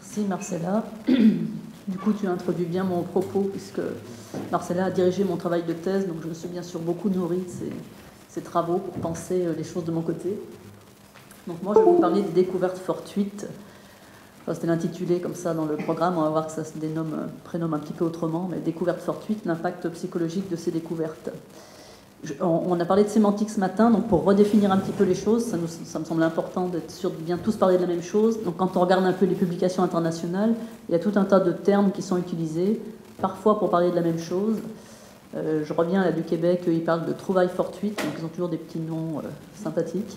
Merci Marcella. Du coup, tu introduis bien mon propos, puisque Marcella a dirigé mon travail de thèse, donc je me suis bien sûr beaucoup nourrie de ses travaux pour penser les choses de mon côté. Donc moi, je vais vous parler des découvertes fortuites. Enfin, c'était l'intitulé comme ça dans le programme, on va voir que ça se prénomme un petit peu autrement, mais découvertes fortuites, l'impact psychologique de ces découvertes. On a parlé de sémantique ce matin, donc pour redéfinir un petit peu les choses, ça me semble important d'être sûr de bien tous parler de la même chose. Donc quand on regarde un peu les publications internationales, il y a tout un tas de termes qui sont utilisés, parfois pour parler de la même chose. Je reviens là du Québec, ils parlent de trouvailles fortuites, donc ils ont toujours des petits noms sympathiques.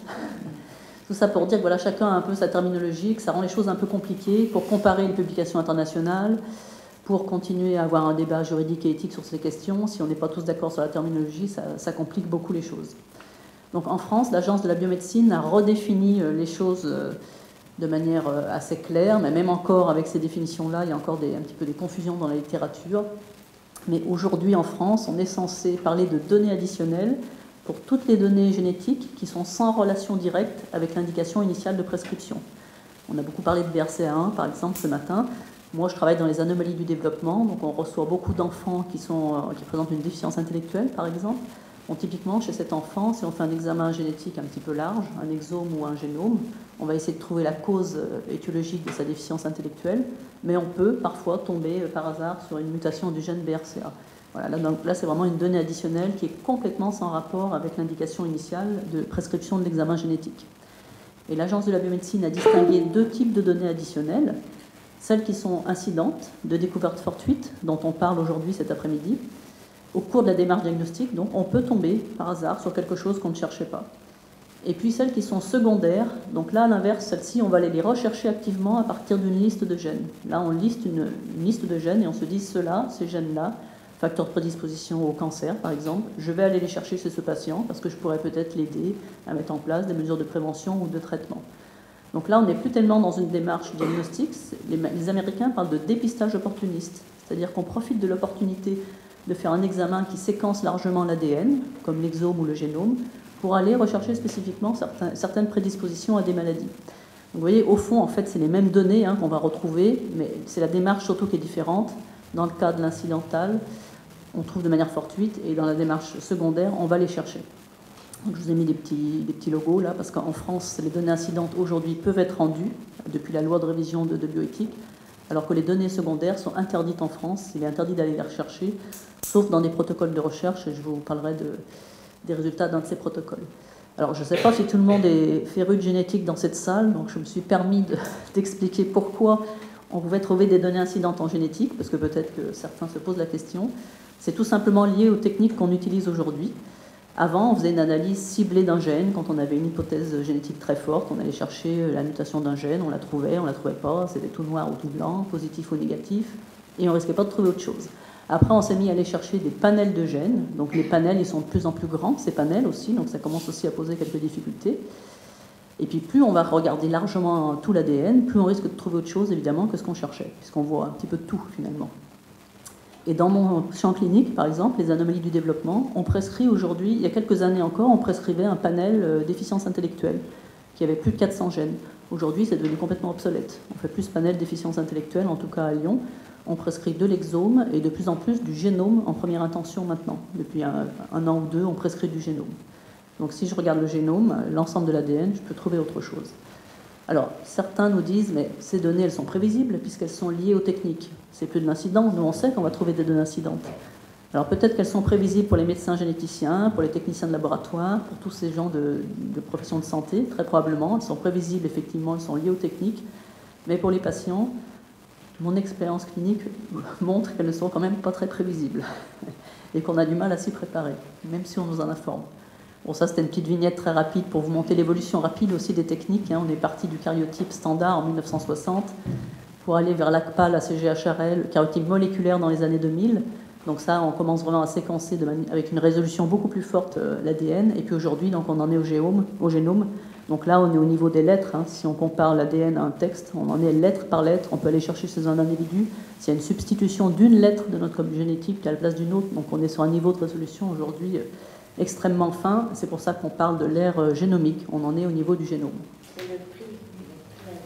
Tout ça pour dire que voilà, chacun a un peu sa terminologie, que ça rend les choses un peu compliquées pour comparer les publications internationales, pour continuer à avoir un débat juridique et éthique sur ces questions. Si on n'est pas tous d'accord sur la terminologie, ça complique beaucoup les choses. Donc en France, l'Agence de la biomédecine a redéfini les choses de manière assez claire, mais même encore avec ces définitions-là, il y a encore un petit peu des confusions dans la littérature. Mais aujourd'hui en France, on est censé parler de données additionnelles pour toutes les données génétiques qui sont sans relation directe avec l'indication initiale de prescription. On a beaucoup parlé de BRCA1 par exemple ce matin. Moi, je travaille dans les anomalies du développement, donc on reçoit beaucoup d'enfants qui présentent une déficience intellectuelle, par exemple. Bon, typiquement, chez cet enfant, si on fait un examen génétique un petit peu large, un exome ou un génome, on va essayer de trouver la cause étiologique de sa déficience intellectuelle, mais on peut parfois tomber par hasard sur une mutation du gène BRCA. Voilà, là c'est vraiment une donnée additionnelle qui est complètement sans rapport avec l'indication initiale de prescription de l'examen génétique. Et l'Agence de la biomédecine a distingué deux types de données additionnelles. Celles qui sont incidentes, de découvertes fortuites, dont on parle aujourd'hui cet après-midi. Au cours de la démarche diagnostique, donc, on peut tomber par hasard sur quelque chose qu'on ne cherchait pas. Et puis celles qui sont secondaires, donc là, à l'inverse, celles-ci, on va aller les rechercher activement à partir d'une liste de gènes. Là, on liste une liste de gènes et on se dit, ceux-là, ces gènes-là, facteurs de prédisposition au cancer, par exemple, je vais aller les chercher chez ce patient parce que je pourrais peut-être l'aider à mettre en place des mesures de prévention ou de traitement. Donc là, on n'est plus tellement dans une démarche diagnostique. Les Américains parlent de dépistage opportuniste, c'est-à-dire qu'on profite de l'opportunité de faire un examen qui séquence largement l'ADN, comme l'exome ou le génome, pour aller rechercher spécifiquement certaines prédispositions à des maladies. Donc vous voyez, au fond, en fait, c'est les mêmes données qu'on va retrouver, mais c'est la démarche surtout qui est différente. Dans le cas de l'incidental, on trouve de manière fortuite, et dans la démarche secondaire, on va les chercher. Donc je vous ai mis des petits logos là, parce qu'en France, les données incidentes aujourd'hui peuvent être rendues depuis la loi de révision de bioéthique, alors que les données secondaires sont interdites en France. Il est interdit d'aller les rechercher, sauf dans des protocoles de recherche, et je vous parlerai des résultats d'un de ces protocoles. Alors je ne sais pas si tout le monde est féru de génétique dans cette salle, donc je me suis permis d'expliquer pourquoi on pouvait trouver des données incidentes en génétique, parce que peut-être que certains se posent la question. C'est tout simplement lié aux techniques qu'on utilise aujourd'hui. Avant, on faisait une analyse ciblée d'un gène. Quand on avait une hypothèse génétique très forte, on allait chercher la mutation d'un gène, on la trouvait pas, c'était tout noir ou tout blanc, positif ou négatif, et on risquait pas de trouver autre chose. Après, on s'est mis à aller chercher des panels de gènes. Donc les panels, ils sont de plus en plus grands, ces panels aussi, donc ça commence aussi à poser quelques difficultés. Et puis plus on va regarder largement tout l'ADN, plus on risque de trouver autre chose, évidemment, que ce qu'on cherchait, puisqu'on voit un petit peu de tout, finalement. Et dans mon champ clinique, par exemple, les anomalies du développement, on prescrit aujourd'hui, il y a quelques années encore, on prescrivait un panel déficience intellectuelle qui avait plus de 400 gènes. Aujourd'hui, c'est devenu complètement obsolète. On fait plus panel déficience intellectuelle, en tout cas à Lyon. On prescrit de l'exome et de plus en plus du génome en première intention maintenant. Depuis un an ou deux, on prescrit du génome. Donc si je regarde le génome, l'ensemble de l'ADN, je peux trouver autre chose. Alors, certains nous disent, mais ces données, elles sont prévisibles puisqu'elles sont liées aux techniques. C'est plus de l'incident, nous on sait qu'on va trouver des données incidentes. Alors peut-être qu'elles sont prévisibles pour les médecins généticiens, pour les techniciens de laboratoire, pour tous ces gens de professions de santé, très probablement. Elles sont prévisibles, effectivement, elles sont liées aux techniques. Mais pour les patients, mon expérience clinique montre qu'elles ne sont quand même pas très prévisibles et qu'on a du mal à s'y préparer, même si on nous en informe. Bon, ça, c'était une petite vignette très rapide pour vous montrer l'évolution rapide aussi des techniques. On est parti du karyotype standard en 1960 pour aller vers l'ACPA, la CGHRL, le karyotype moléculaire dans les années 2000. Donc ça, on commence vraiment à séquencer avec une résolution beaucoup plus forte l'ADN. Et puis aujourd'hui, donc, on en est au génome. Donc là, on est au niveau des lettres. Si on compare l'ADN à un texte, on en est lettre par lettre. On peut aller chercher chez un individu s'il y a une substitution d'une lettre de notre code génétique à la place d'une autre. Donc on est sur un niveau de résolution aujourd'hui extrêmement fin. C'est pour ça qu'on parle de l'ère génomique. On en est au niveau du génome.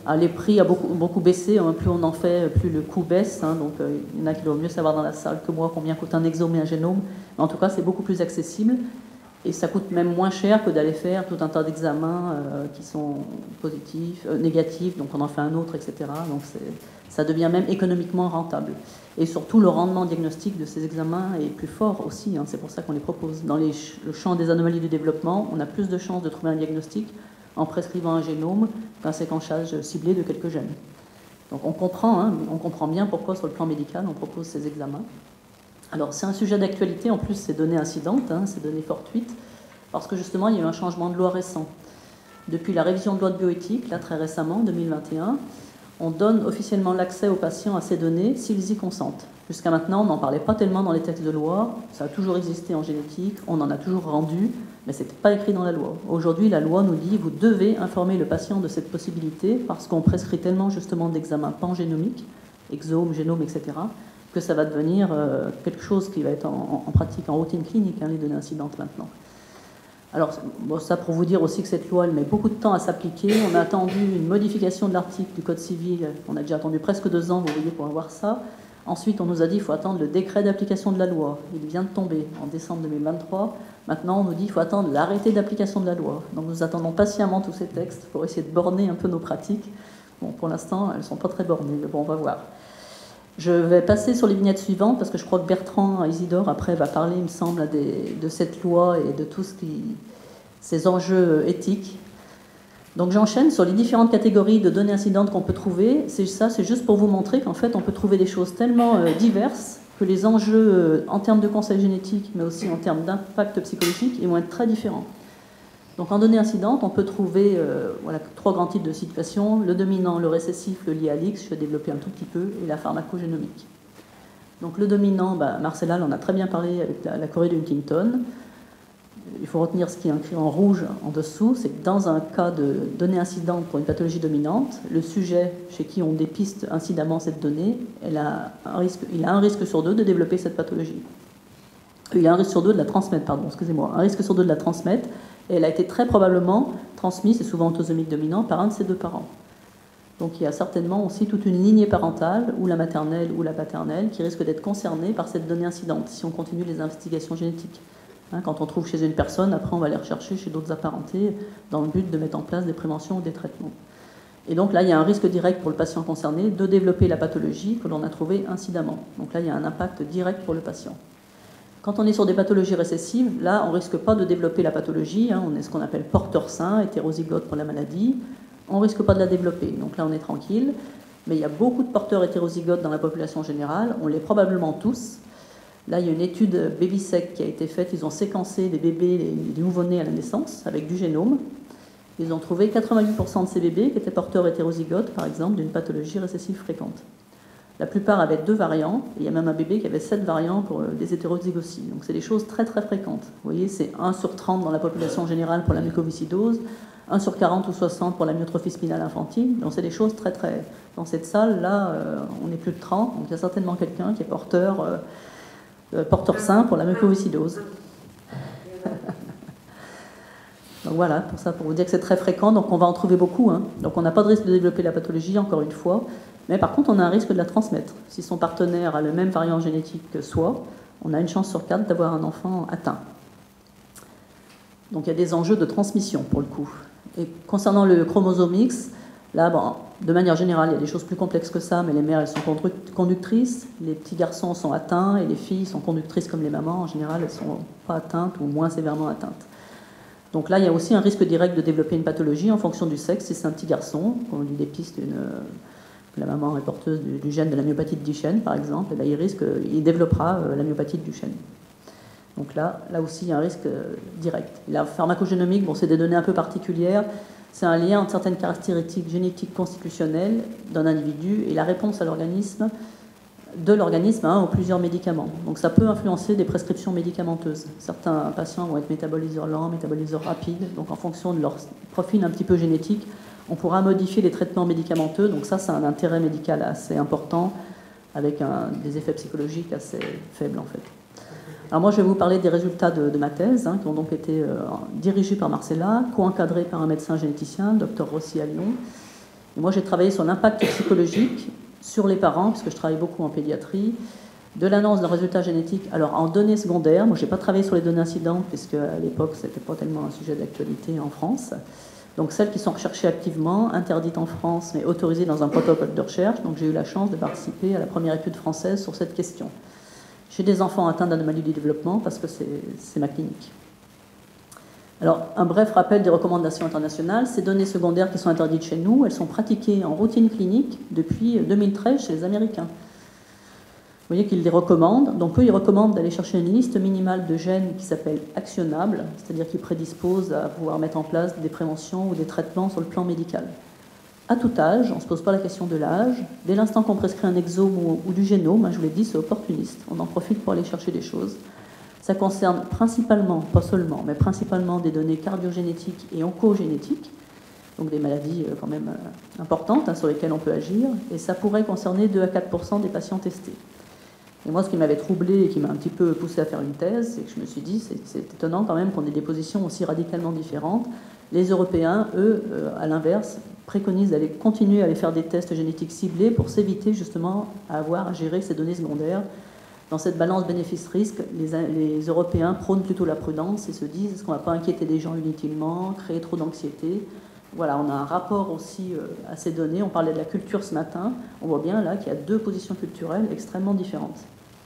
Les prix ont beaucoup baissé, hein, plus on en fait, plus le coût baisse. Hein, donc il y en a qui doivent mieux savoir dans la salle que moi combien coûte un exome et un génome. Mais en tout cas, c'est beaucoup plus accessible. Et ça coûte même moins cher que d'aller faire tout un tas d'examens qui sont positifs, négatifs, donc on en fait un autre, etc. Donc ça devient même économiquement rentable. Et surtout, le rendement diagnostique de ces examens est plus fort aussi, hein, c'est pour ça qu'on les propose. Dans le champ des anomalies du développement, on a plus de chances de trouver un diagnostic en prescrivant un génome qu'un séquençage ciblé de quelques gènes. Donc on comprend bien pourquoi sur le plan médical on propose ces examens. Alors c'est un sujet d'actualité, en plus ces données incidentes, hein, ces données fortuites, parce que justement il y a eu un changement de loi récent. Depuis la révision de loi de bioéthique, là très récemment, 2021, on donne officiellement l'accès aux patients à ces données s'ils y consentent. Jusqu'à maintenant, on n'en parlait pas tellement dans les textes de loi, ça a toujours existé en génétique, on en a toujours rendu, mais ce n'était pas écrit dans la loi. Aujourd'hui, la loi nous dit vous devez informer le patient de cette possibilité parce qu'on prescrit tellement justement d'examens pangénomiques, exome, génome, etc., que ça va devenir quelque chose qui va être en pratique, en routine clinique, hein, les données incidentes maintenant. Alors, bon, ça pour vous dire aussi que cette loi, elle met beaucoup de temps à s'appliquer. On a attendu une modification de l'article du Code civil, on a déjà attendu presque 2 ans, vous voyez, pour avoir ça. Ensuite, on nous a dit qu'il faut attendre le décret d'application de la loi. Il vient de tomber en décembre 2023. Maintenant, on nous dit qu'il faut attendre l'arrêté d'application de la loi. Donc, nous attendons patiemment tous ces textes pour essayer de borner un peu nos pratiques. Bon, pour l'instant, elles ne sont pas très bornées, mais bon, on va voir. Je vais passer sur les vignettes suivantes parce que je crois que Bertrand Isidore, après, va parler, il me semble, de cette loi et de tous ces enjeux éthiques. Donc j'enchaîne sur les différentes catégories de données incidentes qu'on peut trouver. C'est juste pour vous montrer qu'en fait, on peut trouver des choses tellement diverses que les enjeux en termes de conseil génétique, mais aussi en termes d'impact psychologique, ils vont être très différents. Donc en données incidentes, on peut trouver 3 grands types de situations, le dominant, le récessif, le lié à l'X, je vais développer un tout petit peu, et la pharmacogénomique. Donc le dominant, Marcella en a très bien parlé avec la chorée de Huntington. Il faut retenir ce qui est écrit en rouge en dessous, c'est que dans un cas de donnée incidente pour une pathologie dominante, le sujet chez qui on dépiste incidemment cette donnée, il a un risque sur 2 de développer cette pathologie. Il a un risque sur 2 de la transmettre, un risque sur 2 de la transmettre, et elle a été très probablement transmise, c'est souvent autosomique dominant, par un de ses 2 parents. Donc il y a certainement aussi toute une lignée parentale, ou la maternelle ou la paternelle, qui risque d'être concernée par cette donnée incidente, si on continue les investigations génétiques. Quand on trouve chez une personne, après on va les rechercher chez d'autres apparentés, dans le but de mettre en place des préventions ou des traitements. Et donc là, il y a un risque direct pour le patient concerné de développer la pathologie que l'on a trouvée incidemment. Donc là, il y a un impact direct pour le patient. Quand on est sur des pathologies récessives, là, on ne risque pas de développer la pathologie. On est ce qu'on appelle porteur sain, hétérozygote pour la maladie. On ne risque pas de la développer. Donc là, on est tranquille. Mais il y a beaucoup de porteurs hétérozygotes dans la population générale. On l'est probablement tous. Là, il y a une étude BabySec qui a été faite. Ils ont séquencé des bébés, les nouveau-nés à la naissance, avec du génome. Ils ont trouvé 88% de ces bébés qui étaient porteurs hétérozygotes, par exemple, d'une pathologie récessive fréquente. La plupart avaient 2 variants, et il y a même un bébé qui avait 7 variants pour des hétérozygosies. Donc c'est des choses très très fréquentes. Vous voyez, c'est 1 sur 30 dans la population générale pour la mucoviscidose, 1 sur 40 ou 60 pour la myotrophie spinale infantile. Donc c'est des choses très très... Dans cette salle, là, on est plus de 30, donc il y a certainement quelqu'un qui est porteur sain pour la mucoviscidose. Donc voilà, pour vous dire que c'est très fréquent, donc on va en trouver beaucoup. Donc on n'a pas de risque de développer la pathologie, encore une fois, mais par contre on a un risque de la transmettre. Si son partenaire a le même variant génétique que soi, on a une chance sur 4 d'avoir un enfant atteint. Donc il y a des enjeux de transmission pour le coup. Et concernant le chromosome X, là, de manière générale, il y a des choses plus complexes que ça, mais les mères, elles sont conductrices, les petits garçons sont atteints, et les filles sont conductrices comme les mamans. En général, elles ne sont pas atteintes ou moins sévèrement atteintes. Donc là, il y a aussi un risque direct de développer une pathologie en fonction du sexe. Si c'est un petit garçon, on lui dépiste que la maman est porteuse du gène de la myopathie de Duchenne, par exemple, et là, il développera la myopathie de Duchenne. Donc là aussi, il y a un risque direct. La pharmacogénomique, c'est des données un peu particulières. C'est un lien entre certaines caractéristiques génétiques constitutionnelles d'un individu et la réponse à l'organisme, de l'organisme à un ou plusieurs médicaments. Donc ça peut influencer des prescriptions médicamenteuses. Certains patients vont être métaboliseurs lents, métaboliseurs rapides. Donc en fonction de leur profil un petit peu génétique, on pourra modifier les traitements médicamenteux. Donc ça, c'est un intérêt médical assez important avec des effets psychologiques assez faibles en fait. Alors moi, je vais vous parler des résultats de ma thèse, qui ont donc été dirigés par Marcella, co-encadrés par un médecin généticien, Dr Rossi à Lyon. Et moi, j'ai travaillé sur l'impact psychologique sur les parents, puisque je travaille beaucoup en pédiatrie, de l'annonce d'un résultat génétique. Alors, en données secondaires, moi, je n'ai pas travaillé sur les données incidentes, puisque à l'époque, ce n'était pas tellement un sujet d'actualité en France. Donc, celles qui sont recherchées activement, interdites en France, mais autorisées dans un protocole de recherche. Donc, j'ai eu la chance de participer à la première étude française sur cette question. J'ai des enfants atteints d'anomalies du développement, parce que c'est ma clinique. Alors, un bref rappel des recommandations internationales. Ces données secondaires qui sont interdites chez nous, elles sont pratiquées en routine clinique depuis 2013 chez les Américains. Vous voyez qu'ils les recommandent. Donc, eux, ils recommandent d'aller chercher une liste minimale de gènes qui s'appelle actionnables, c'est-à-dire qui prédisposent à pouvoir mettre en place des préventions ou des traitements sur le plan médical. À tout âge, on ne se pose pas la question de l'âge. Dès l'instant qu'on prescrit un exome ou du génome, je vous l'ai dit, c'est opportuniste. On en profite pour aller chercher des choses. Ça concerne principalement, pas seulement, mais principalement des données cardiogénétiques et oncogénétiques, donc des maladies quand même importantes sur lesquelles on peut agir, et ça pourrait concerner 2 à 4% des patients testés. Et moi, ce qui m'avait troublé et qui m'a un petit peu poussé à faire une thèse, c'est que je me suis dit, c'est étonnant quand même qu'on ait des positions aussi radicalement différentes. Les Européens, eux, à l'inverse, préconisent d'aller continuer à aller faire des tests génétiques ciblés pour s'éviter justement à avoir à gérer ces données secondaires. Dans cette balance bénéfice-risque, les Européens prônent plutôt la prudence et se disent est-ce qu'on ne va pas inquiéter les gens inutilement, créer trop d'anxiété. Voilà, on a un rapport aussi à ces données. On parlait de la culture ce matin. On voit bien là qu'il y a 2 positions culturelles extrêmement différentes.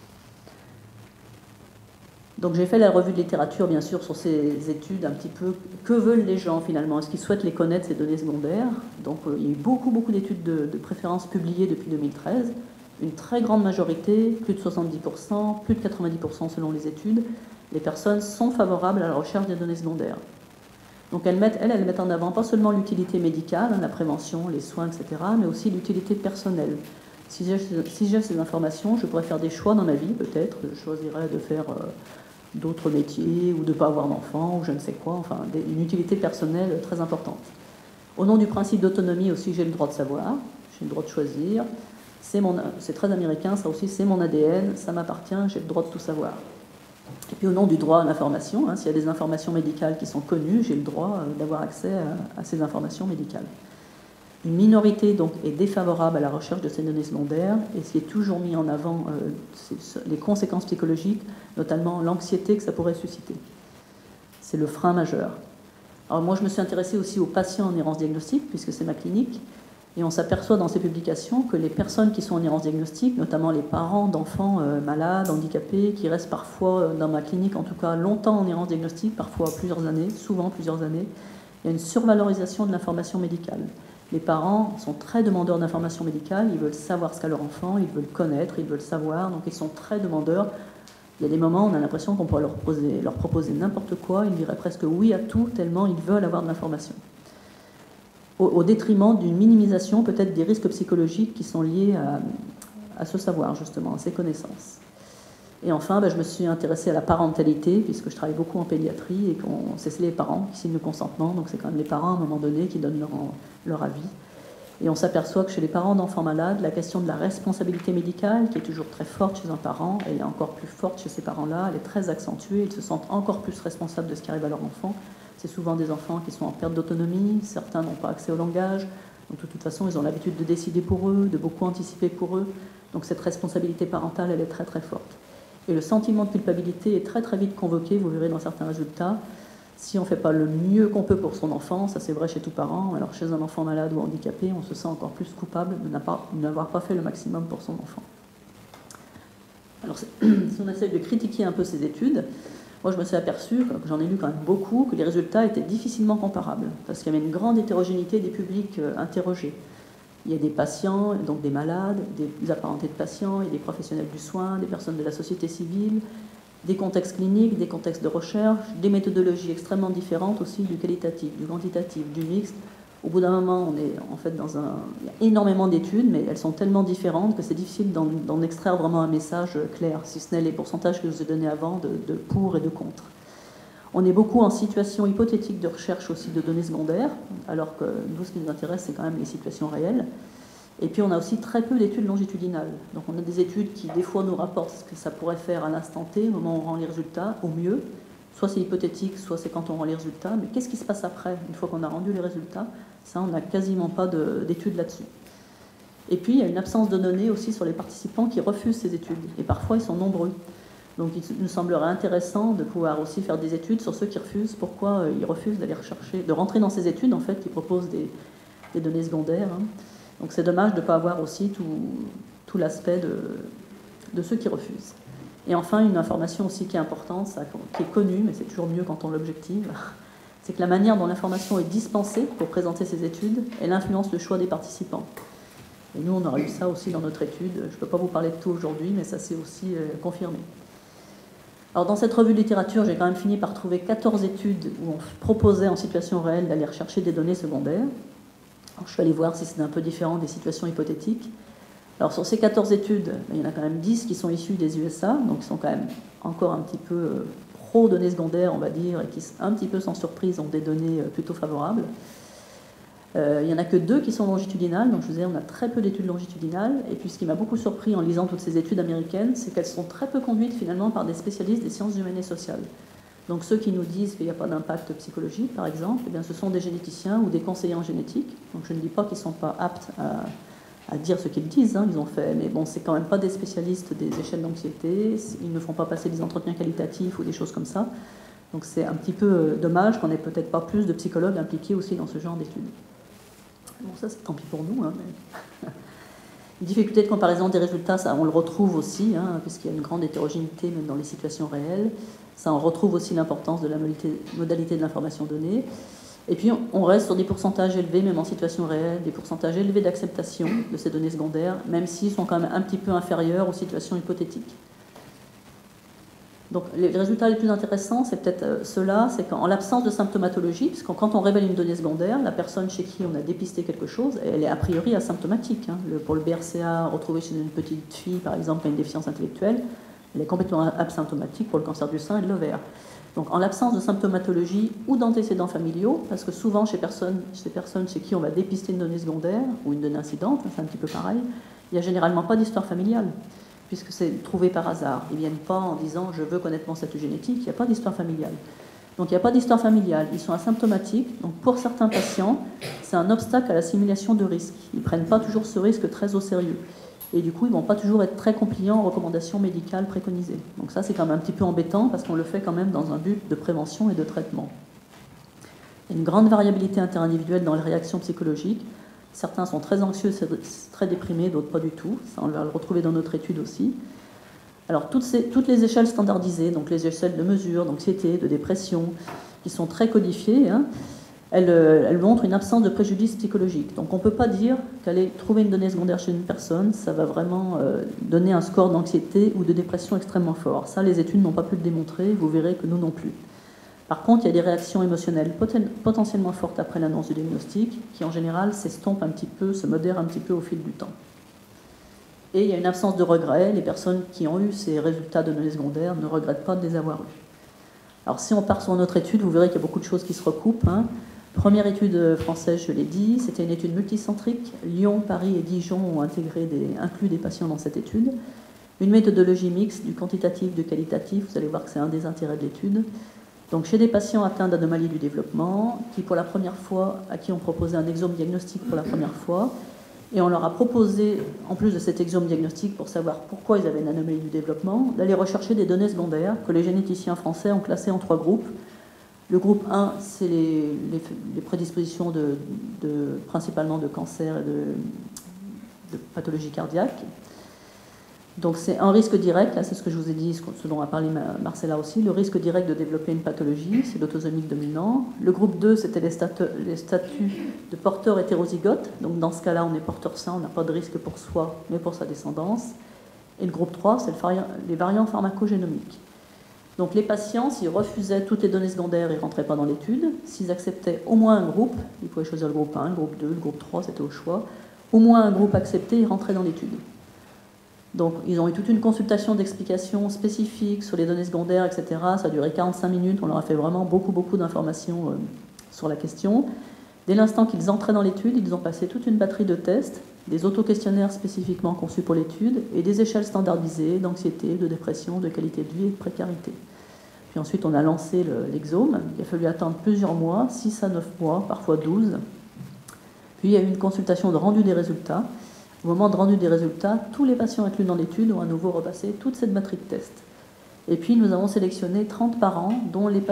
Donc j'ai fait la revue de littérature, bien sûr, sur ces études un petit peu. Que veulent les gens finalement? Est-ce qu'ils souhaitent les connaître, ces données secondaires? Donc il y a eu beaucoup d'études de préférence publiées depuis 2013. Une très grande majorité, plus de 70%, plus de 90% selon les études, les personnes sont favorables à la recherche des données secondaires. Donc elles mettent en avant pas seulement l'utilité médicale, la prévention, les soins, etc., mais aussi l'utilité personnelle. Si j'ai ces informations, je pourrais faire des choix dans ma vie, peut-être. Je choisirais de faire d'autres métiers ou de ne pas avoir d'enfants ou je ne sais quoi. Enfin, une utilité personnelle très importante. Au nom du principe d'autonomie aussi, j'ai le droit de savoir, j'ai le droit de choisir. C'est très américain, ça aussi, c'est mon ADN, ça m'appartient, j'ai le droit de tout savoir. Et puis au nom du droit à l'information, s'il y a des informations médicales qui sont connues, j'ai le droit d'avoir accès à ces informations médicales. Une minorité donc est défavorable à la recherche de ces données secondaires, et ce qui est toujours mis en avant, c'est les conséquences psychologiques, notamment l'anxiété que ça pourrait susciter. C'est le frein majeur. Alors moi je me suis intéressée aussi aux patients en errance diagnostique, puisque c'est ma clinique, et on s'aperçoit dans ces publications que les personnes qui sont en errance diagnostique, notamment les parents d'enfants malades, handicapés, qui restent parfois, dans ma clinique en tout cas, longtemps en errance diagnostique, parfois plusieurs années, souvent plusieurs années, il y a une survalorisation de l'information médicale. Les parents sont très demandeurs d'informations médicales, ils veulent savoir ce qu'a leur enfant, ils veulent connaître, ils veulent savoir, donc ils sont très demandeurs. Il y a des moments où on a l'impression qu'on pourrait leur proposer n'importe quoi, ils diraient presque oui à tout, tellement ils veulent avoir de l'information. Au détriment d'une minimisation peut-être des risques psychologiques qui sont liés à ce savoir, justement, à ces connaissances. Et enfin, je me suis intéressée à la parentalité, puisque je travaille beaucoup en pédiatrie, et c'est les parents qui signent le consentement, donc c'est quand même les parents, à un moment donné, qui donnent leur avis. Et on s'aperçoit que chez les parents d'enfants malades, la question de la responsabilité médicale, qui est toujours très forte chez un parent, elle est encore plus forte chez ces parents-là, elle est très accentuée, ils se sentent encore plus responsables de ce qui arrive à leur enfant. C'est souvent des enfants qui sont en perte d'autonomie, certains n'ont pas accès au langage, donc de toute façon ils ont l'habitude de décider pour eux, de beaucoup anticiper pour eux, donc cette responsabilité parentale elle est très très forte. Et le sentiment de culpabilité est très très vite convoqué, vous verrez dans certains résultats, si on ne fait pas le mieux qu'on peut pour son enfant, ça c'est vrai chez tout parent, alors chez un enfant malade ou handicapé, on se sent encore plus coupable de n'avoir pas fait le maximum pour son enfant. Alors si on essaie de critiquer un peu ces études, moi, je me suis aperçue, que j'en ai lu quand même beaucoup, que les résultats étaient difficilement comparables, parce qu'il y avait une grande hétérogénéité des publics interrogés. Il y a des patients, donc des malades, des apparentés de patients, et des professionnels du soin, des personnes de la société civile, des contextes cliniques, des contextes de recherche, des méthodologies extrêmement différentes aussi, du qualitatif, du quantitatif, du mixte. Au bout d'un moment, on est en fait il y a énormément d'études, mais elles sont tellement différentes que c'est difficile d'en extraire vraiment un message clair, si ce n'est les pourcentages que je vous ai donnés avant de pour et de contre. On est beaucoup en situation hypothétique de recherche aussi de données secondaires, alors que nous, ce qui nous intéresse, c'est quand même les situations réelles. Et puis on a aussi très peu d'études longitudinales. Donc on a des études qui, des fois, nous rapportent ce que ça pourrait faire à l'instant T, au moment où on rend les résultats, au mieux, soit c'est hypothétique, soit c'est quand on rend les résultats, mais qu'est-ce qui se passe après, une fois qu'on a rendu les résultats? Ça, on n'a quasiment pas d'études là-dessus. Et puis, il y a une absence de données aussi sur les participants qui refusent ces études, et parfois ils sont nombreux. Donc il nous semblerait intéressant de pouvoir aussi faire des études sur ceux qui refusent, pourquoi ils refusent d'aller rechercher, de rentrer dans ces études en fait, qui proposent des données secondaires. Hein. Donc c'est dommage de ne pas avoir aussi tout l'aspect de ceux qui refusent. Et enfin, une information aussi qui est importante, ça, qui est connue, mais c'est toujours mieux quand on l'objective, c'est que la manière dont l'information est dispensée pour présenter ces études, elle influence le choix des participants. Et nous, on aura eu ça aussi dans notre étude. Je ne peux pas vous parler de tout aujourd'hui, mais ça s'est aussi confirmé. Alors dans cette revue de littérature, j'ai quand même fini par trouver 14 études où on proposait en situation réelle d'aller rechercher des données secondaires. Alors, je suis allée voir si c'était un peu différent des situations hypothétiques. Alors sur ces 14 études, il y en a quand même 10 qui sont issues des USA, donc qui sont quand même encore un petit peu pro-données secondaires, on va dire, et qui, un petit peu sans surprise, ont des données plutôt favorables. Il n'y en a que 2 qui sont longitudinales, donc je vous disais, on a très peu d'études longitudinales, et puis ce qui m'a beaucoup surpris en lisant toutes ces études américaines, c'est qu'elles sont très peu conduites finalement par des spécialistes des sciences humaines et sociales. Donc ceux qui nous disent qu'il n'y a pas d'impact psychologique, par exemple, eh bien, ce sont des généticiens ou des conseillers en génétique, donc je ne dis pas qu'ils ne sont pas aptes à dire ce qu'ils disent, hein, ils ont fait, mais bon, c'est quand même pas des spécialistes des échelles d'anxiété, ils ne font pas passer des entretiens qualitatifs ou des choses comme ça, donc c'est un petit peu dommage qu'on n'ait peut-être pas plus de psychologues impliqués aussi dans ce genre d'études. Bon, ça, c'est tant pis pour nous. Hein, mais... Une difficulté de comparaison des résultats, ça, on le retrouve aussi, hein, puisqu'il y a une grande hétérogénéité même dans les situations réelles. Ça, on retrouve aussi l'importance de la modalité de l'information donnée. Et puis, on reste sur des pourcentages élevés, même en situation réelle, des pourcentages élevés d'acceptation de ces données secondaires, même s'ils sont quand même un petit peu inférieurs aux situations hypothétiques. Donc les résultats les plus intéressants, c'est peut-être ceux-là, c'est qu'en l'absence de symptomatologie, puisque quand on révèle une donnée secondaire, la personne chez qui on a dépisté quelque chose, elle est a priori asymptomatique. Hein. Pour le BRCA, retrouvé chez une petite fille, par exemple, qui a une déficience intellectuelle, elle est complètement asymptomatique pour le cancer du sein et de l'ovaire. Donc en l'absence de symptomatologie ou d'antécédents familiaux, parce que souvent chez ces personnes chez qui on va dépister une donnée secondaire, ou une donnée incidente, c'est un petit peu pareil, il n'y a généralement pas d'histoire familiale, puisque c'est trouvé par hasard. Ils ne viennent pas en disant « je veux connaître mon statut génétique », il n'y a pas d'histoire familiale. Donc il n'y a pas d'histoire familiale, ils sont asymptomatiques, donc pour certains patients, c'est un obstacle à l'assimilation de risques. Ils ne prennent pas toujours ce risque très au sérieux. Et du coup, ils ne vont pas toujours être très compliants aux recommandations médicales préconisées. Donc ça, c'est quand même un petit peu embêtant, parce qu'on le fait quand même dans un but de prévention et de traitement. Il y a une grande variabilité interindividuelle dans les réactions psychologiques. Certains sont très anxieux, très déprimés, d'autres pas du tout. Ça, on va le retrouver dans notre étude aussi. Alors, toutes les échelles standardisées, donc les échelles de mesure, d'anxiété, de dépression, qui sont très codifiées, hein, elles montrent une absence de préjudice psychologique. Donc, on ne peut pas dire qu'aller trouver une donnée secondaire chez une personne, ça va vraiment donner un score d'anxiété ou de dépression extrêmement fort. Ça, les études n'ont pas pu le démontrer, vous verrez que nous non plus. Par contre, il y a des réactions émotionnelles potentiellement fortes après l'annonce du diagnostic, qui en général s'estompent un petit peu, se modèrent un petit peu au fil du temps. Et il y a une absence de regret. Les personnes qui ont eu ces résultats de données secondaires ne regrettent pas de les avoir eus. Alors si on part sur notre étude, vous verrez qu'il y a beaucoup de choses qui se recoupent. Hein. Première étude française, je l'ai dit, c'était une étude multicentrique. Lyon, Paris et Dijon ont inclus des patients dans cette étude. Une méthodologie mixte, du quantitatif, du qualitatif. Vous allez voir que c'est un des intérêts de l'étude. Donc chez des patients atteints d'anomalies du développement, à qui on proposait un exome diagnostique pour la première fois, et on leur a proposé, en plus de cet exome diagnostic pour savoir pourquoi ils avaient une anomalie du développement, d'aller rechercher des données secondaires que les généticiens français ont classées en 3 groupes. Le groupe 1, c'est les prédispositions principalement de cancer et de pathologie cardiaque. Donc c'est un risque direct, là c'est ce que je vous ai dit, ce dont a parlé Marcella aussi, le risque direct de développer une pathologie, c'est l'autosomique dominant. Le groupe 2, c'était les statuts de porteurs hétérozygotes, donc dans ce cas-là on est porteur sain, on n'a pas de risque pour soi, mais pour sa descendance. Et le groupe 3, c'est les variants pharmacogénomiques. Donc les patients, s'ils refusaient toutes les données secondaires, ils ne rentraient pas dans l'étude. S'ils acceptaient au moins un groupe, ils pouvaient choisir le groupe 1, le groupe 2, le groupe 3, c'était au choix, au moins un groupe accepté, ils rentraient dans l'étude. Donc, ils ont eu toute une consultation d'explications spécifiques sur les données secondaires, etc. Ça a duré 45 minutes. On leur a fait vraiment beaucoup d'informations sur la question. Dès l'instant qu'ils entraient dans l'étude, ils ont passé toute une batterie de tests, des auto-questionnaires spécifiquement conçus pour l'étude et des échelles standardisées d'anxiété, de dépression, de qualité de vie et de précarité. Puis ensuite, on a lancé l'exome. Il a fallu attendre plusieurs mois, 6 à 9 mois, parfois 12. Puis il y a eu une consultation de rendu des résultats. Au moment de rendu des résultats, tous les patients inclus dans l'étude ont à nouveau repassé toute cette batterie de tests. Et puis nous avons sélectionné 30 parents dont les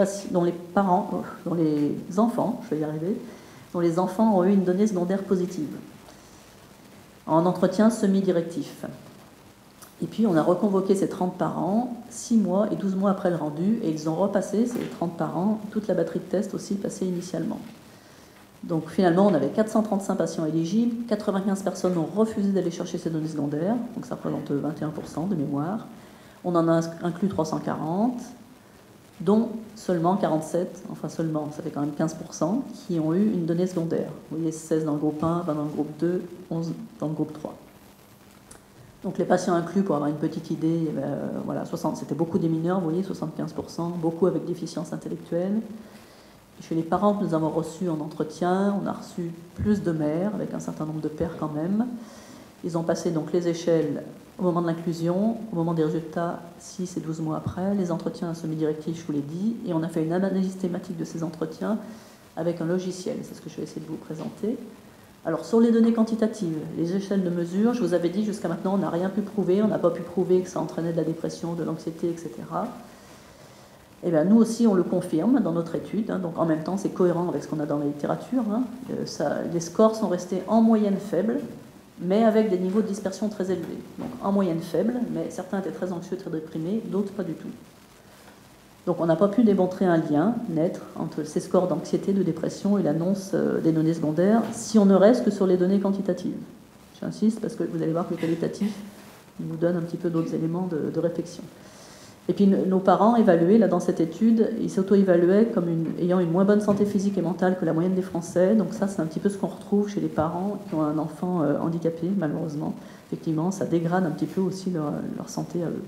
enfants, je vais y arriver, dont les enfants ont eu une donnée secondaire positive en entretien semi-directif. Et puis on a reconvoqué ces 30 parents 6 mois et 12 mois après le rendu, et ils ont repassé, ces 30 parents, toute la batterie de tests aussi passée initialement. Donc finalement, on avait 435 patients éligibles, 95 personnes ont refusé d'aller chercher ces données secondaires, donc ça représente 21% de mémoire. On en a inclus 340, dont seulement 47, enfin seulement, ça fait quand même 15%, qui ont eu une donnée secondaire. Vous voyez, 16 dans le groupe 1, 20 dans le groupe 2, 11 dans le groupe 3. Donc les patients inclus, pour avoir une petite idée, voilà, c'était beaucoup des mineurs, vous voyez, 75%, beaucoup avec déficience intellectuelle. Chez les parents que nous avons reçus en entretien, on a reçu plus de mères, avec un certain nombre de pères quand même. Ils ont passé donc les échelles au moment de l'inclusion, au moment des résultats, 6 et 12 mois après, les entretiens semi-directifs, je vous l'ai dit, et on a fait une analyse thématique de ces entretiens avec un logiciel. C'est ce que je vais essayer de vous présenter. Alors, sur les données quantitatives, les échelles de mesure, je vous avais dit jusqu'à maintenant, on n'a rien pu prouver, on n'a pas pu prouver que ça entraînait de la dépression, de l'anxiété, etc. Et bien, nous aussi, on le confirme dans notre étude. Donc, en même temps, c'est cohérent avec ce qu'on a dans la littérature. Les scores sont restés en moyenne faibles, mais avec des niveaux de dispersion très élevés. Donc, en moyenne faible, mais certains étaient très anxieux, très déprimés, d'autres pas du tout. Donc, on n'a pas pu démontrer un lien net entre ces scores d'anxiété, de dépression et l'annonce des données secondaires, si on ne reste que sur les données quantitatives. J'insiste parce que vous allez voir que les qualitatifs nous donnent un petit peu d'autres éléments de réflexion. Et puis nos parents évalués, là dans cette étude, ils s'auto-évaluaient comme ayant une moins bonne santé physique et mentale que la moyenne des Français. Donc ça, c'est un petit peu ce qu'on retrouve chez les parents qui ont un enfant handicapé, malheureusement. Effectivement, ça dégrade un petit peu aussi leur santé à eux.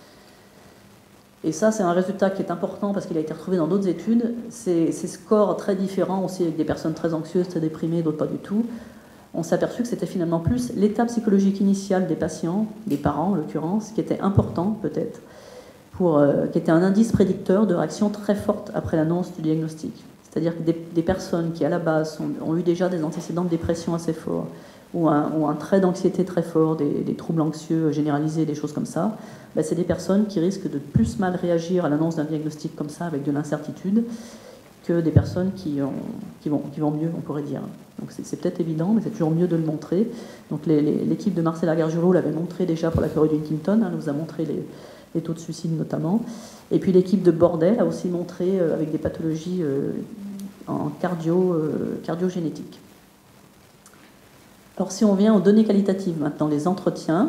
Et ça, c'est un résultat qui est important parce qu'il a été retrouvé dans d'autres études. Ces scores très différents aussi avec des personnes très anxieuses, très déprimées, d'autres pas du tout. On s'est aperçu que c'était finalement plus l'état psychologique initial des patients, des parents en l'occurrence, qui était important peut-être, qui était un indice prédicteur de réaction très forte après l'annonce du diagnostic. C'est-à-dire que des personnes qui, à la base, ont eu déjà des antécédents de dépression assez forts, ou un trait d'anxiété très fort, des troubles anxieux généralisés, des choses comme ça, ben c'est des personnes qui risquent de plus mal réagir à l'annonce d'un diagnostic comme ça, avec de l'incertitude, que des personnes qui vont mieux, on pourrait dire. Donc c'est peut-être évident, mais c'est toujours mieux de le montrer. Donc l'équipe de Marcella Gargiulo l'avait montré déjà pour la chorée d'Huntington, nous a montré les taux de suicide notamment. Et puis l'équipe de Bordel a aussi montré avec des pathologies en cardiogénétique. Alors si on vient aux données qualitatives maintenant, les entretiens,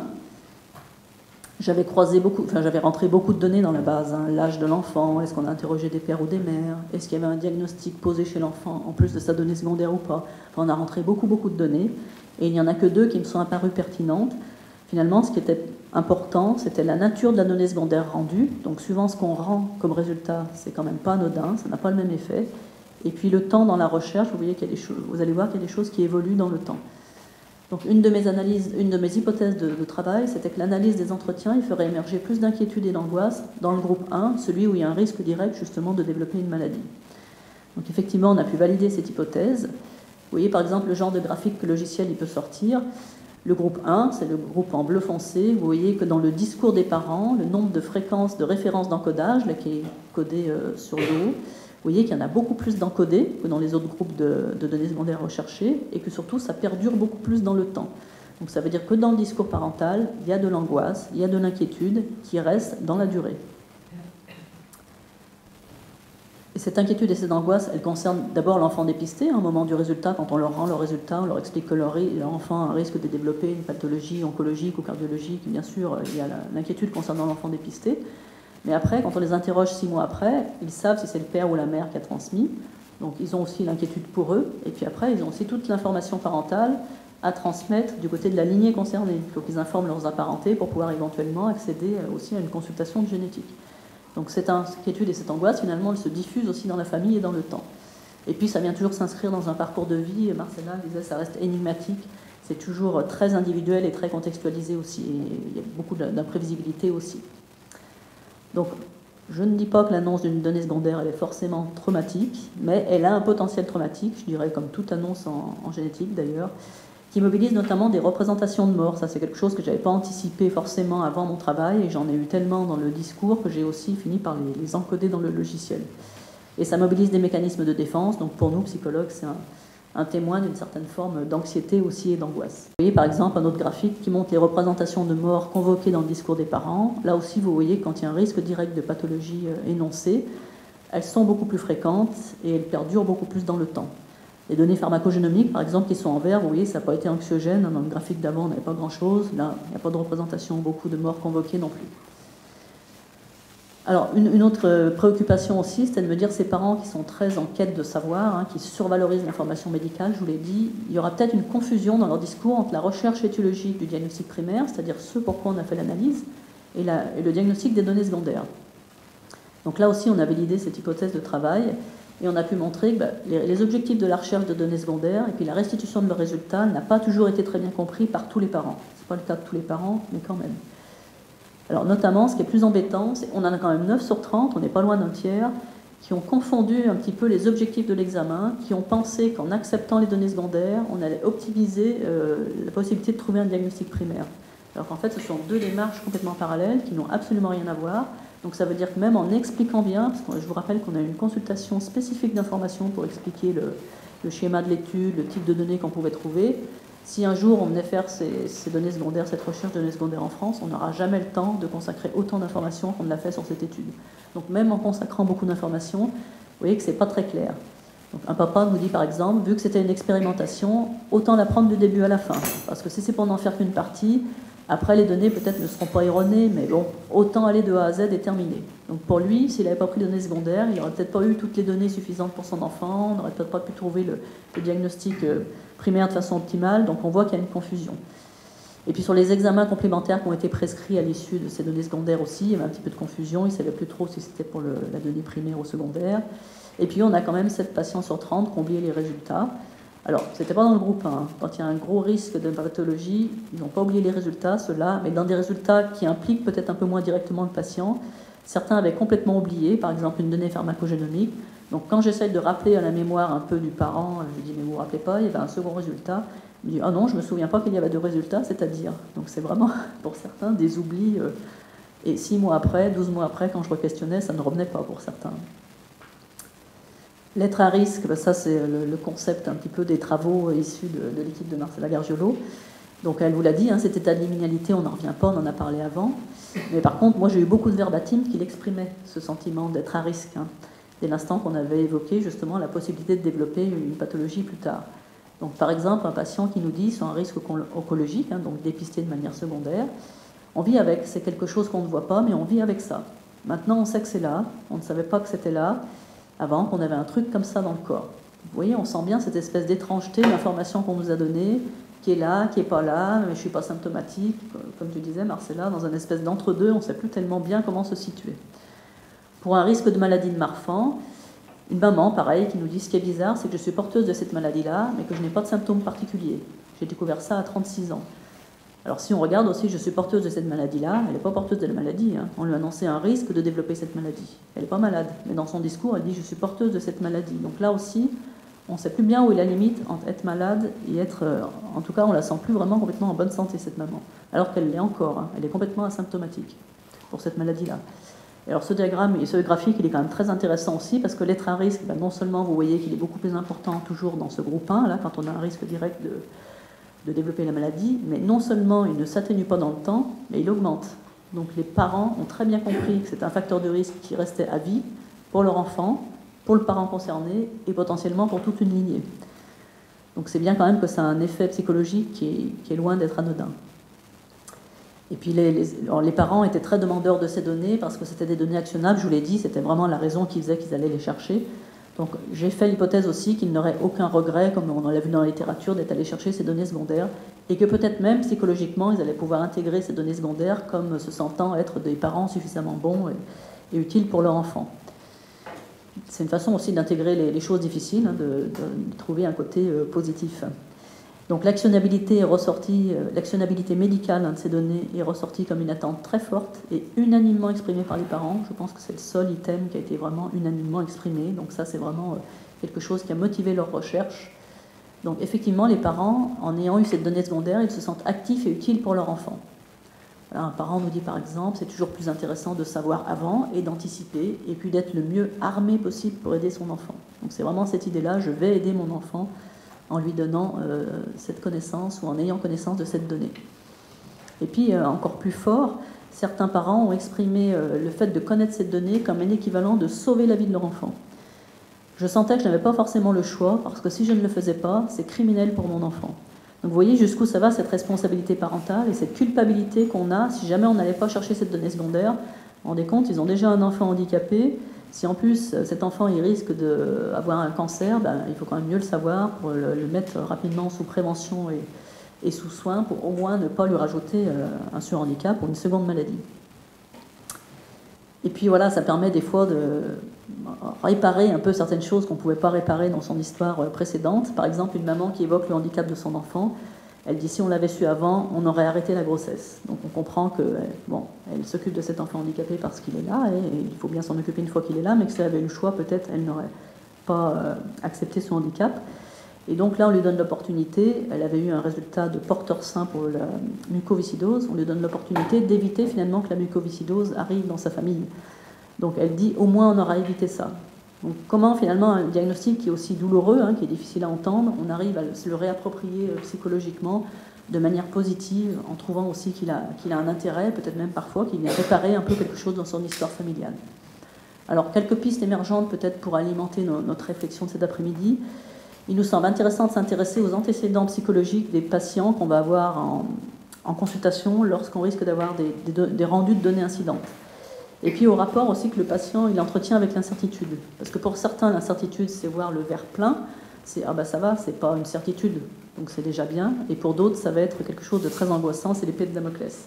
j'avais rentré beaucoup de données dans la base. L'âge de l'enfant, est-ce qu'on a interrogé des pères ou des mères, est-ce qu'il y avait un diagnostic posé chez l'enfant en plus de sa donnée secondaire ou pas. Enfin, on a rentré beaucoup de données, et il n'y en a que 2 qui me sont apparues pertinentes. Finalement, ce qui était important, c'était la nature de la donnée secondaire rendue. Donc, suivant ce qu'on rend comme résultat, c'est quand même pas anodin, ça n'a pas le même effet. Et puis, le temps dans la recherche, vous allez voir qu'il y a des choses qui évoluent dans le temps. Donc, une de mes hypothèses de travail, c'était que l'analyse des entretiens, il ferait émerger plus d'inquiétude et d'angoisse dans le groupe 1, celui où il y a un risque direct, justement, de développer une maladie. Donc, effectivement, on a pu valider cette hypothèse. Vous voyez, par exemple, le genre de graphique que le logiciel il peut sortir. Le groupe 1, c'est le groupe en bleu foncé. Vous voyez que dans le discours des parents, le nombre de fréquences de références d'encodage, là, qui est codé sur le haut, vous voyez qu'il y en a beaucoup plus d'encodés que dans les autres groupes de données secondaires recherchées, et que surtout, ça perdure beaucoup plus dans le temps. Donc ça veut dire que dans le discours parental, il y a de l'angoisse, il y a de l'inquiétude qui reste dans la durée. Et cette inquiétude et cette angoisse, elles concernent d'abord l'enfant dépisté. Au moment du résultat, quand on leur rend le résultat, on leur explique que leur enfant a un risque de développer une pathologie oncologique ou cardiologique. Bien sûr, il y a l'inquiétude concernant l'enfant dépisté. Mais après, quand on les interroge 6 mois après, ils savent si c'est le père ou la mère qui a transmis. Donc ils ont aussi l'inquiétude pour eux. Et puis après, ils ont aussi toute l'information parentale à transmettre du côté de la lignée concernée. Il faut qu'ils informent leurs apparentés pour pouvoir éventuellement accéder aussi à une consultation de génétique. Donc cette inquiétude et cette angoisse, finalement, elles se diffusent aussi dans la famille et dans le temps. Et puis ça vient toujours s'inscrire dans un parcours de vie. Marcella disait ça reste énigmatique. C'est toujours très individuel et très contextualisé aussi. Et il y a beaucoup d'imprévisibilité aussi. Donc Je ne dis pas que l'annonce d'une donnée secondaire elle est forcément traumatique, mais elle a un potentiel traumatique, je dirais comme toute annonce en génétique d'ailleurs, qui mobilise notamment des représentations de mort. Ça, c'est quelque chose que je n'avais pas anticipé forcément avant mon travail, et j'en ai eu tellement dans le discours que j'ai aussi fini par les encoder dans le logiciel. Et ça mobilise des mécanismes de défense, donc pour nous, psychologues, c'est un témoin d'une certaine forme d'anxiété aussi et d'angoisse. Vous voyez par exemple un autre graphique qui montre les représentations de mort convoquées dans le discours des parents. Là aussi, vous voyez quand il y a un risque direct de pathologie énoncé, elles sont beaucoup plus fréquentes et elles perdurent beaucoup plus dans le temps. Les données pharmacogénomiques, par exemple, qui sont en vert, vous voyez, ça n'a pas été anxiogène. Dans le graphique d'avant, on n'avait pas grand-chose. Là, il n'y a pas de représentation, beaucoup de morts convoquées non plus. Alors, une autre préoccupation aussi, c'était de me dire ces parents qui sont très en quête de savoir, hein, qui survalorisent l'information médicale, je vous l'ai dit, il y aura peut-être une confusion dans leur discours entre la recherche étiologique du diagnostic primaire, c'est-à-dire ce pourquoi on a fait l'analyse, et le diagnostic des données secondaires. Donc là aussi, on a validé cette hypothèse de travail, et on a pu montrer que les objectifs de la recherche de données secondaires et puis la restitution de leurs résultats n'a pas toujours été très bien compris par tous les parents. Ce n'est pas le cas de tous les parents, mais quand même. Alors notamment, ce qui est plus embêtant, c'est qu'on en a quand même 9 sur 30, on n'est pas loin d'un tiers, qui ont confondu un petit peu les objectifs de l'examen, qui ont pensé qu'en acceptant les données secondaires, on allait optimiser la possibilité de trouver un diagnostic primaire. Alors qu'en fait, ce sont deux démarches complètement parallèles qui n'ont absolument rien à voir. Donc ça veut dire que même en expliquant bien, parce que je vous rappelle qu'on a une consultation spécifique d'information pour expliquer le schéma de l'étude, le type de données qu'on pouvait trouver, si un jour on venait faire ces données secondaires, cette recherche de données secondaires en France, on n'aura jamais le temps de consacrer autant d'informations qu'on l'a fait sur cette étude. Donc même en consacrant beaucoup d'informations, vous voyez que ce n'est pas très clair. Donc un papa nous dit par exemple, vu que c'était une expérimentation, autant la prendre du début à la fin. Parce que si c'est pour n'en faire qu'une partie, après les données peut-être ne seront pas erronées, mais bon, autant aller de A à Z et terminer. Donc pour lui, s'il n'avait pas pris de données secondaires, il n'aurait peut-être pas eu toutes les données suffisantes pour son enfant, on n'aurait peut-être pas pu trouver le diagnostic primaire de façon optimale, donc on voit qu'il y a une confusion. Et puis sur les examens complémentaires qui ont été prescrits à l'issue de ces données secondaires aussi, il y avait un petit peu de confusion, ils ne savaient plus trop si c'était pour la donnée primaire ou secondaire. Et puis on a quand même 7 patients sur 30 qui ont oublié les résultats. Alors, ce n'était pas dans le groupe 1. Quand il y a un gros risque de pathologie, ils n'ont pas oublié les résultats, ceux-là, mais dans des résultats qui impliquent peut-être un peu moins directement le patient. Certains avaient complètement oublié, par exemple une donnée pharmacogénomique. Donc quand j'essaye de rappeler à la mémoire un peu du parent, je lui dis mais vous ne vous rappelez pas, il y avait un second résultat. Il me dit ah non, je ne me souviens pas qu'il y avait deux résultats, c'est-à-dire. Donc c'est vraiment pour certains des oublis. Et 6 mois après, 12 mois après, quand je re-questionnais, ça ne revenait pas pour certains. L'être à risque, ça c'est le concept un petit peu des travaux issus de l'équipe de Marcella Gargiolo. Donc elle vous l'a dit, hein, cet état de liminalité, on n'en revient pas, on en a parlé avant. Mais par contre, moi j'ai eu beaucoup de verbatim qui l'exprimaient, ce sentiment d'être à risque. Hein, dès l'instant qu'on avait évoqué justement la possibilité de développer une pathologie plus tard. Donc par exemple, un patient qui nous dit sur un risque oncologique, hein, donc dépisté de manière secondaire, on vit avec, c'est quelque chose qu'on ne voit pas, mais on vit avec ça. Maintenant on sait que c'est là, on ne savait pas que c'était là, avant qu'on avait un truc comme ça dans le corps. Vous voyez, on sent bien cette espèce d'étrangeté, l'information qu'on nous a donnée, qui est là, qui n'est pas là, mais je ne suis pas symptomatique, comme tu disais Marcella, dans une espèce d'entre-deux, on ne sait plus tellement bien comment se situer. Pour un risque de maladie de Marfan, une maman, pareil, qui nous dit ce qui est bizarre, c'est que je suis porteuse de cette maladie-là, mais que je n'ai pas de symptômes particuliers. J'ai découvert ça à 36 ans. Alors si on regarde aussi, je suis porteuse de cette maladie-là, elle n'est pas porteuse de la maladie, hein. On lui a annoncé un risque de développer cette maladie. Elle n'est pas malade, mais dans son discours, elle dit je suis porteuse de cette maladie. Donc là aussi, on ne sait plus bien où est la limite entre être malade et être... en tout cas, on la sent plus vraiment complètement en bonne santé, cette maman. Alors qu'elle l'est encore, hein. Elle est complètement asymptomatique pour cette maladie-là. Et alors ce diagramme et ce graphique, il est quand même très intéressant aussi, parce que l'être à risque, non seulement vous voyez qu'il est beaucoup plus important toujours dans ce groupe 1, là, quand on a un risque direct de développer la maladie, mais non seulement il ne s'atténue pas dans le temps, mais il augmente. Donc les parents ont très bien compris que c'est un facteur de risque qui restait à vie pour leur enfant, pour le parent concerné et potentiellement pour toute une lignée. Donc c'est bien quand même que ça a un effet psychologique qui est loin d'être anodin. Et puis les parents étaient très demandeurs de ces données parce que c'était des données actionnables, je vous l'ai dit, c'était vraiment la raison qui faisait qu'ils allaient les chercher. Donc j'ai fait l'hypothèse aussi qu'ils n'auraient aucun regret, comme on l'a vu dans la littérature, d'être allés chercher ces données secondaires, et que peut-être même psychologiquement, ils allaient pouvoir intégrer ces données secondaires comme se sentant être des parents suffisamment bons et utiles pour leur enfant. C'est une façon aussi d'intégrer les choses difficiles, hein, de trouver un côté positif. Donc l'actionnabilité est ressortie, l'actionnabilité médicale de ces données est ressortie comme une attente très forte et unanimement exprimée par les parents. Je pense que c'est le seul item qui a été vraiment unanimement exprimé. Donc ça, c'est vraiment quelque chose qui a motivé leur recherche. Donc effectivement, les parents, en ayant eu cette donnée secondaire, ils se sentent actifs et utiles pour leur enfant. Voilà, un parent nous dit par exemple, c'est toujours plus intéressant de savoir avant et d'anticiper, et puis d'être le mieux armé possible pour aider son enfant. Donc c'est vraiment cette idée-là, je vais aider mon enfant en lui donnant cette connaissance ou en ayant connaissance de cette donnée. Et puis, encore plus fort, certains parents ont exprimé le fait de connaître cette donnée comme un équivalent de sauver la vie de leur enfant. Je sentais que je n'avais pas forcément le choix, parce que si je ne le faisais pas, c'est criminel pour mon enfant. Donc vous voyez jusqu'où ça va, cette responsabilité parentale et cette culpabilité qu'on a si jamais on n'allait pas chercher cette donnée secondaire. Vous vous rendez compte, ils ont déjà un enfant handicapé. Si en plus cet enfant il risque d'avoir un cancer, il faut quand même mieux le savoir pour le mettre rapidement sous prévention et sous soin pour au moins ne pas lui rajouter un surhandicap ou une seconde maladie. Et puis voilà, ça permet des fois de réparer un peu certaines choses qu'on ne pouvait pas réparer dans son histoire précédente. Par exemple, une maman qui évoque le handicap de son enfant, elle dit si on l'avait su avant, on aurait arrêté la grossesse. Donc on comprend que elle s'occupe de cet enfant handicapé parce qu'il est là, et il faut bien s'en occuper une fois qu'il est là, mais que si elle avait eu le choix, peut-être elle n'aurait pas accepté son handicap. Et donc là, on lui donne l'opportunité, elle avait eu un résultat de porteur sain pour la mucoviscidose, on lui donne l'opportunité d'éviter finalement que la mucoviscidose arrive dans sa famille. Donc elle dit au moins on aura évité ça. Donc comment finalement un diagnostic qui est aussi douloureux, qui est difficile à entendre, on arrive à se le réapproprier psychologiquement de manière positive en trouvant aussi qu'il a un intérêt, peut-être même parfois qu'il vient réparer un peu quelque chose dans son histoire familiale. Alors quelques pistes émergentes peut-être pour alimenter notre réflexion de cet après-midi. Il nous semble intéressant de s'intéresser aux antécédents psychologiques des patients qu'on va avoir en consultation lorsqu'on risque d'avoir des rendus de données incidentes. Et puis au rapport aussi que le patient il entretient avec l'incertitude. Parce que pour certains, l'incertitude, c'est voir le verre plein. C'est ah ça va, c'est pas une certitude, donc c'est déjà bien. Et pour d'autres, ça va être quelque chose de très angoissant, c'est l'épée de Damoclès.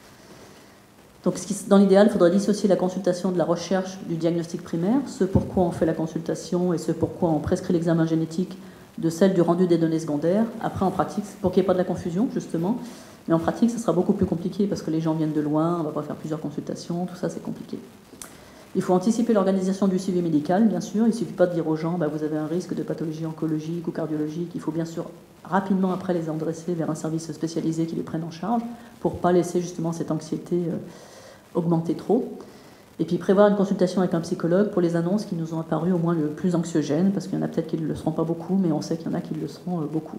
Donc dans l'idéal, il faudrait dissocier la consultation de la recherche du diagnostic primaire, ce pourquoi on fait la consultation et ce pourquoi on prescrit l'examen génétique, de celle du rendu des données secondaires. Après, en pratique, pour qu'il n'y ait pas de la confusion, justement, mais en pratique, ça sera beaucoup plus compliqué parce que les gens viennent de loin, on ne va pas faire plusieurs consultations, tout ça, c'est compliqué. Il faut anticiper l'organisation du suivi médical, bien sûr. Il ne suffit pas de dire aux gens, vous avez un risque de pathologie oncologique ou cardiologique. Il faut bien sûr rapidement après les adresser vers un service spécialisé qui les prenne en charge pour ne pas laisser justement cette anxiété augmenter trop. Et puis prévoir une consultation avec un psychologue pour les annonces qui nous ont apparu au moins le plus anxiogènes, parce qu'il y en a peut-être qui ne le seront pas beaucoup, mais on sait qu'il y en a qui le seront beaucoup.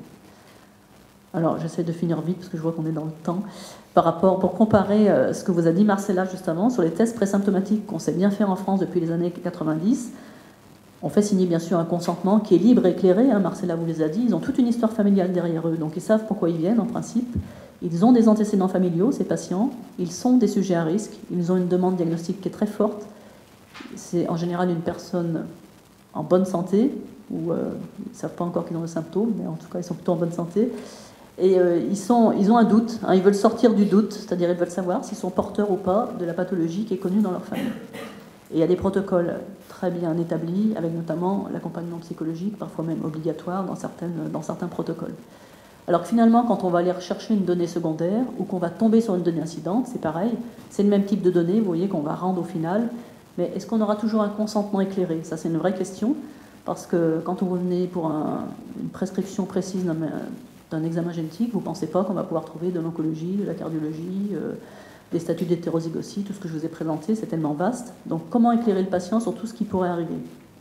Alors j'essaie de finir vite parce que je vois qu'on est dans le temps. Pour comparer ce que vous a dit Marcella justement sur les tests présymptomatiques qu'on sait bien faire en France depuis les années 90, on fait signer bien sûr un consentement qui est libre et éclairé, Marcella vous les a dit, ils ont toute une histoire familiale derrière eux, donc ils savent pourquoi ils viennent en principe. Ils ont des antécédents familiaux, ces patients, ils sont des sujets à risque, ils ont une demande diagnostique qui est très forte. C'est en général une personne en bonne santé, ou ils ne savent pas encore qu'ils ont le symptôme, mais en tout cas ils sont plutôt en bonne santé. Et ils ont un doute, ils veulent sortir du doute, c'est-à-dire ils veulent savoir s'ils sont porteurs ou pas de la pathologie qui est connue dans leur famille. Et il y a des protocoles très bien établis, avec notamment l'accompagnement psychologique, parfois même obligatoire dans certains protocoles. Alors que finalement, quand on va aller rechercher une donnée secondaire ou qu'on va tomber sur une donnée incidente, c'est pareil, c'est le même type de données, vous voyez, qu'on va rendre au final. Mais est-ce qu'on aura toujours un consentement éclairé? Ça, c'est une vraie question, parce que quand vous venez pour une prescription précise d'un examen génétique, vous ne pensez pas qu'on va pouvoir trouver de l'oncologie, de la cardiologie, des statuts d'hétérozygotie, tout ce que je vous ai présenté, c'est tellement vaste. Donc comment éclairer le patient sur tout ce qui pourrait arriver?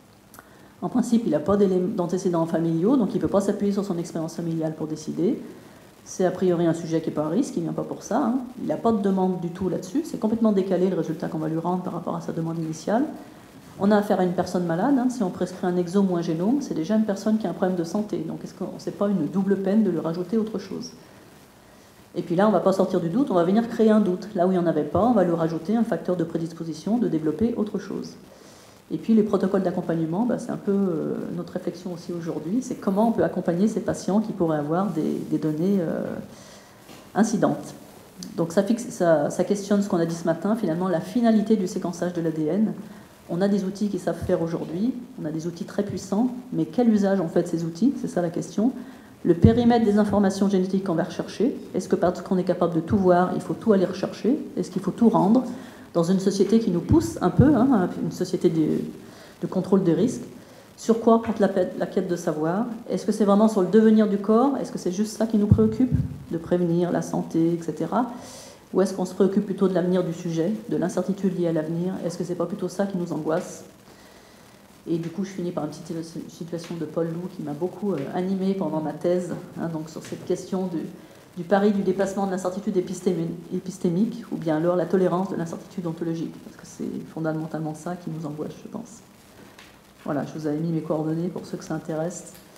En principe, il n'a pas d'antécédents familiaux, donc il ne peut pas s'appuyer sur son expérience familiale pour décider. C'est a priori un sujet qui n'est pas à risque, il ne vient pas pour ça. Il n'a pas de demande du tout là-dessus. C'est complètement décalé le résultat qu'on va lui rendre par rapport à sa demande initiale. On a affaire à une personne malade. Si on prescrit un exome ou un génome, c'est déjà une personne qui a un problème de santé. Donc est-ce qu'on sait pas une double peine de lui rajouter autre chose? Et puis là, on ne va pas sortir du doute, on va venir créer un doute. Là où il n'y en avait pas, on va lui rajouter un facteur de prédisposition de développer autre chose. Et puis les protocoles d'accompagnement, c'est un peu notre réflexion aussi aujourd'hui, c'est comment on peut accompagner ces patients qui pourraient avoir des données incidentes. Donc ça questionne ce qu'on a dit ce matin, finalement la finalité du séquençage de l'ADN. On a des outils qui savent faire aujourd'hui, on a des outils très puissants, mais quel usage on fait de ces outils? C'est ça la question. Le périmètre des informations génétiques qu'on va rechercher, est-ce que parce qu'on est capable de tout voir, il faut tout aller rechercher? Est-ce qu'il faut tout rendre? Dans une société qui nous pousse un peu, hein, une société de contrôle des risques, sur quoi porte la quête de savoir? Est-ce que c'est vraiment sur le devenir du corps? Est-ce que c'est juste ça qui nous préoccupe? De prévenir la santé, etc. Ou est-ce qu'on se préoccupe plutôt de l'avenir du sujet, de l'incertitude liée à l'avenir? Est-ce que c'est pas plutôt ça qui nous angoisse? Et du coup, je finis par une petite situation de Paul Loup qui m'a beaucoup animée pendant ma thèse, hein, donc sur cette question du pari du dépassement de l'incertitude épistémique, ou bien alors la tolérance de l'incertitude ontologique, parce que c'est fondamentalement ça qui nous angoisse, je pense. Voilà, je vous avais mis mes coordonnées pour ceux que ça intéresse.